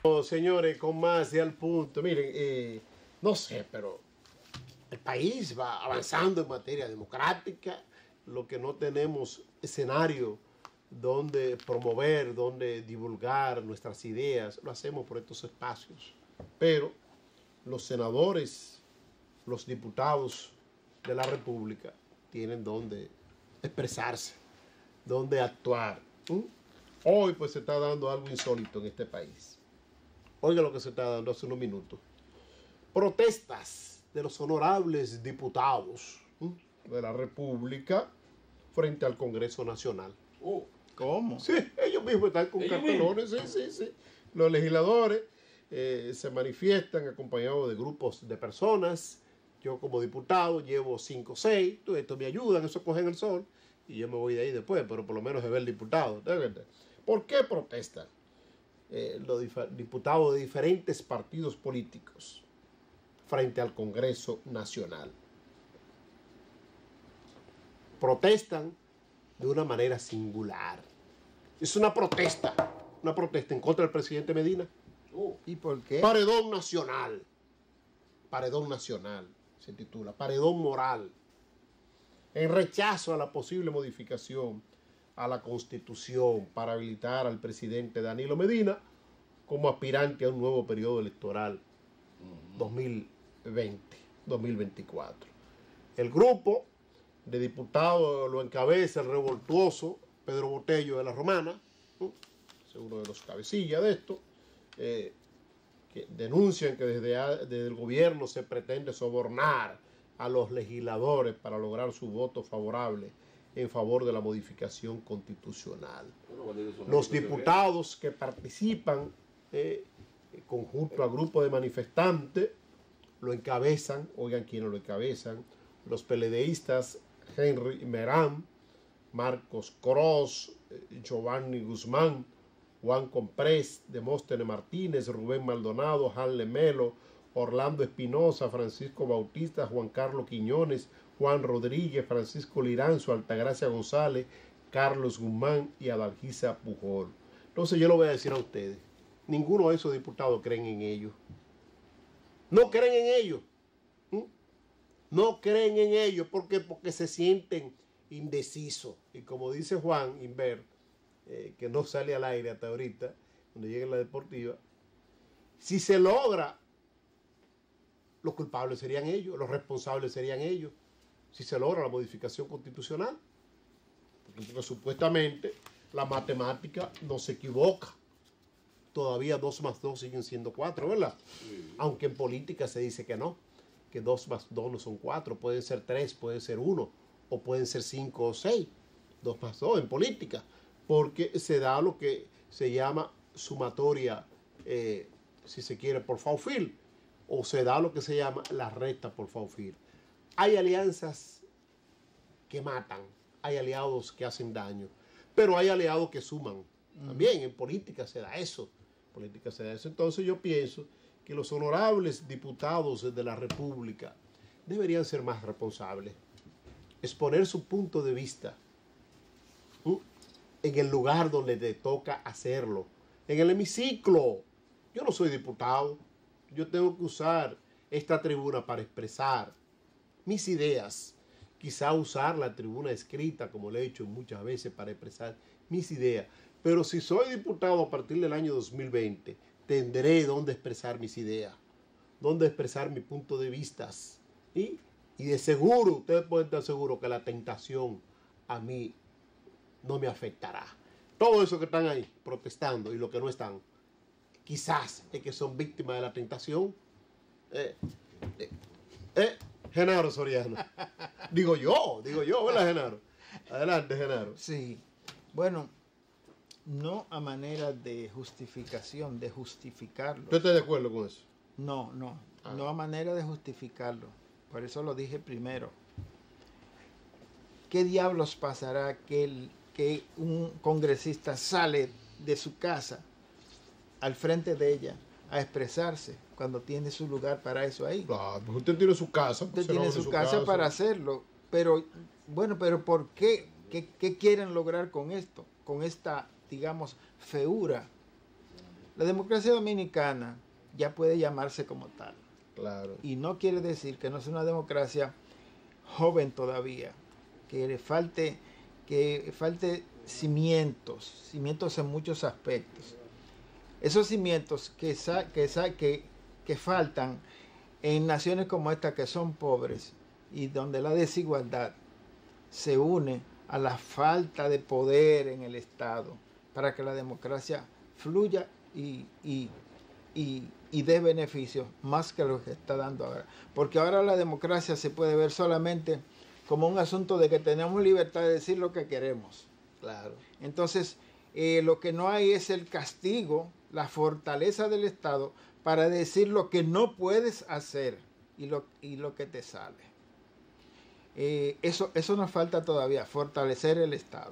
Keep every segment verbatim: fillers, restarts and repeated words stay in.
Oh, señores, con más y al punto. Miren, eh, no sé, pero el país va avanzando en materia democrática. Lo que no tenemos escenario donde promover, donde divulgar nuestras ideas, lo hacemos por estos espacios. Pero los senadores, los diputados de la República tienen donde expresarse, donde actuar. ¿Mm? Hoy pues se está dando algo insólito en este país. Oiga lo que se está dando hace unos minutos. Protestas de los honorables diputados ¿mm? de la República frente al Congreso Nacional. Oh, ¿Cómo? Sí, ellos mismos están con cartelones, sí, sí, sí. Los legisladores eh, se manifiestan acompañados de grupos de personas. Yo como diputado llevo cinco o seis, esto me ayudan, eso cogen el sol y yo me voy de ahí después, pero por lo menos se ve el diputado. ¿Por qué protestan eh, los diputados de diferentes partidos políticos frente al Congreso Nacional? Protestan de una manera singular. Es una protesta, una protesta en contra del presidente Medina. oh. ¿Y por qué? Paredón nacional. Paredón nacional se titula. Paredón moral. En rechazo a la posible modificación a la Constitución para habilitar al presidente Danilo Medina como aspirante a un nuevo periodo electoral dos mil veinte dos mil veinticuatro. El grupo de diputados lo encabeza el revoltuoso Pedro Botello de la Romana, ¿no? Es uno de los cabecillas de esto, eh, que denuncian que desde, desde el gobierno se pretende sobornar a los legisladores para lograr su voto favorable en favor de la modificación constitucional. Los diputados que participan eh, conjunto a grupo de manifestantes lo encabezan, oigan quiénes lo encabezan, los peledeístas Henry Merán, Marcos Cross, Giovanni Guzmán, Juan Comprés, Demóstenes Martínez, Rubén Maldonado, Hanle Melo, Orlando Espinosa, Francisco Bautista, Juan Carlos Quiñones, Juan Rodríguez, Francisco Liranzo, Altagracia González, Carlos Guzmán y Adalgisa Pujol. Entonces yo lo voy a decir a ustedes, ninguno de esos diputados creen en ellos. No creen en ellos. ¿Mm? No creen en ellos porque, porque se sienten indecisos. Y como dice Juan Inver, eh, que no sale al aire hasta ahorita, cuando llegue la deportiva, si se logra, los culpables serían ellos, los responsables serían ellos, si se logra la modificación constitucional. Porque, porque supuestamente la matemática no se equivoca. Todavía dos más dos siguen siendo cuatro, ¿verdad? Sí. Aunque en política se dice que no, que dos más dos no son cuatro, pueden ser tres, pueden ser uno, o pueden ser cinco o seis, dos más dos en política, porque se da lo que se llama sumatoria, eh, si se quiere, por Faufield, o se da lo que se llama la recta por Faufield. Hay alianzas que matan, hay aliados que hacen daño, pero hay aliados que suman. También en política se da eso. En política se da eso. Entonces yo pienso que los honorables diputados de la República deberían ser más responsables. Exponer su punto de vista ¿sí? en el lugar donde le toca hacerlo. En el hemiciclo. Yo no soy diputado. Yo tengo que usar esta tribuna para expresar mis ideas. Quizá usar la tribuna escrita, como le he hecho muchas veces, para expresar mis ideas. Pero si soy diputado a partir del año dos mil veinte, tendré dónde expresar mis ideas, dónde expresar mi punto de vista. ¿Sí? Y de seguro, ustedes pueden estar seguros que la tentación a mí no me afectará. Todo eso que están ahí protestando y los que no están, quizás es que son víctimas de la tentación. Eh, eh, eh, Genaro Soriano. Digo yo, digo yo, ¿verdad, Genaro? Adelante, Genaro. Sí, bueno, no a manera de justificación, de justificarlo. ¿Usted está de acuerdo con eso? No, no, Ah. no a manera de justificarlo. Por eso lo dije primero. ¿Qué diablos pasará que, el, que un congresista sale de su casa al frente de ella a expresarse cuando tiene su lugar para eso ahí? Claro, pues usted tiene su casa. Usted tiene su, su casa, casa para hacerlo. Pero, bueno, pero ¿por qué? ¿Qué, qué quieren lograr con esto? Con esta, digamos, feura La democracia dominicana ya puede llamarse como tal. Claro. Y no quiere decir que no es una democracia joven todavía, que le falte, que falte cimientos, cimientos en muchos aspectos. Esos cimientos que, que, que, que faltan en naciones como esta, que son pobres y donde la desigualdad se une a la falta de poder en el Estado para que la democracia fluya y, y, y, y dé beneficios más que lo que está dando ahora. Porque ahora la democracia se puede ver solamente como un asunto de que tenemos libertad de decir lo que queremos. Claro. Entonces, eh, lo que no hay es el castigo, la fortaleza del Estado para decir lo que no puedes hacer y lo, y lo que te sale. Eh, eso, eso nos falta todavía, fortalecer el Estado.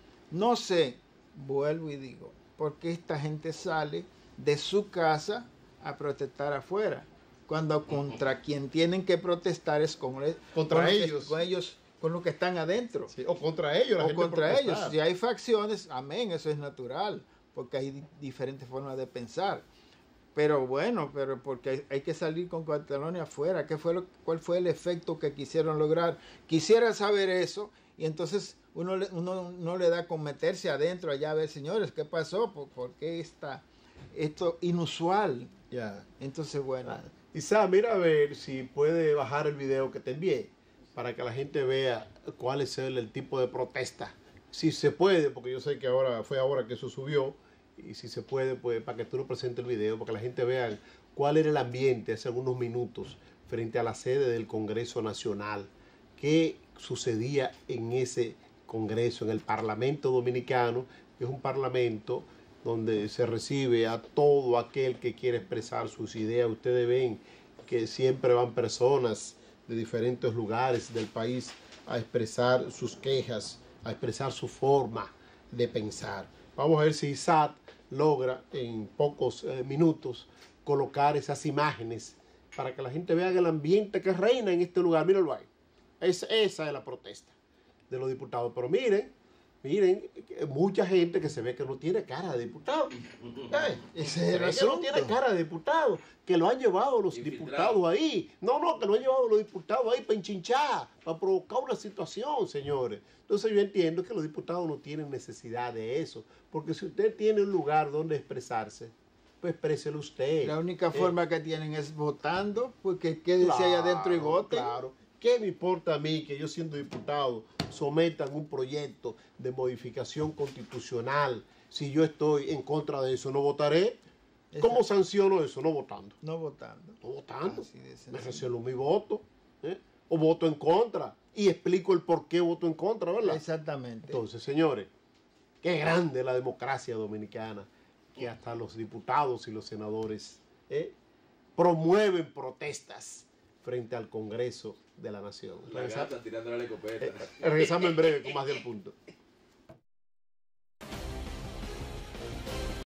No sé, vuelvo y digo, por qué esta gente sale de su casa a protestar afuera, cuando contra quien tienen que protestar es con, contra con ellos. Que, con ellos, con los que están adentro. Sí, o contra ellos. La o gente contra protestar. ellos. Si hay facciones, amén, eso es natural, porque hay diferentes formas de pensar. Pero bueno, pero porque hay, hay que salir con Cataluña afuera. ¿Qué fue lo, ¿Cuál fue el efecto que quisieron lograr? Quisiera saber eso, y entonces uno, le, uno no le da con meterse adentro allá a ver, señores, ¿qué pasó? ¿Por, por qué está esto inusual? Ya. Entonces, bueno. Ah. Isa, mira a ver si puede bajar el video que te envié para que la gente vea cuál es el, el tipo de protesta. Si se puede, porque yo sé que ahora fue ahora que eso subió. Y si se puede, pues para que tú lo presentes el video, para que la gente vea cuál era el ambiente hace algunos minutos frente a la sede del Congreso Nacional, qué sucedía en ese Congreso, en el Parlamento Dominicano, que es un parlamento donde se recibe a todo aquel que quiere expresar sus ideas. Ustedes ven que siempre van personas de diferentes lugares del país a expresar sus quejas, a expresar su forma de pensar. Vamos a ver si Isaac logra en pocos eh, minutos colocar esas imágenes para que la gente vea el ambiente que reina en este lugar. Mírenlo ahí. Es, esa es la protesta de los diputados. Pero miren, miren, mucha gente que se ve que no tiene cara de diputado. Eh, Ese es el que asunto. no tiene cara de diputado, que lo han llevado los Infiltrado. diputados ahí. No, no, que lo han llevado los diputados ahí para enchinchar, para provocar una situación, señores. Entonces yo entiendo que los diputados no tienen necesidad de eso, porque si usted tiene un lugar donde expresarse, pues expréselo usted. La única Eh, forma que tienen es votando, porque quédese ahí adentro y vote. Claro. ¿Qué me importa a mí que yo siendo diputado sometan un proyecto de modificación constitucional? Si yo estoy en contra de eso, no votaré. ¿Cómo Exacto. sanciono eso? No votando. No votando. No votando. Así de Me sencillo. reservo mi voto. ¿eh? O voto en contra. Y explico el por qué voto en contra, ¿verdad? Exactamente. Entonces, señores, qué grande la democracia dominicana, que hasta los diputados y los senadores ¿eh? promueven protestas frente al Congreso de la Nación. La Regresa- gata tirando la escopeta. Regresamos en breve con más del punto.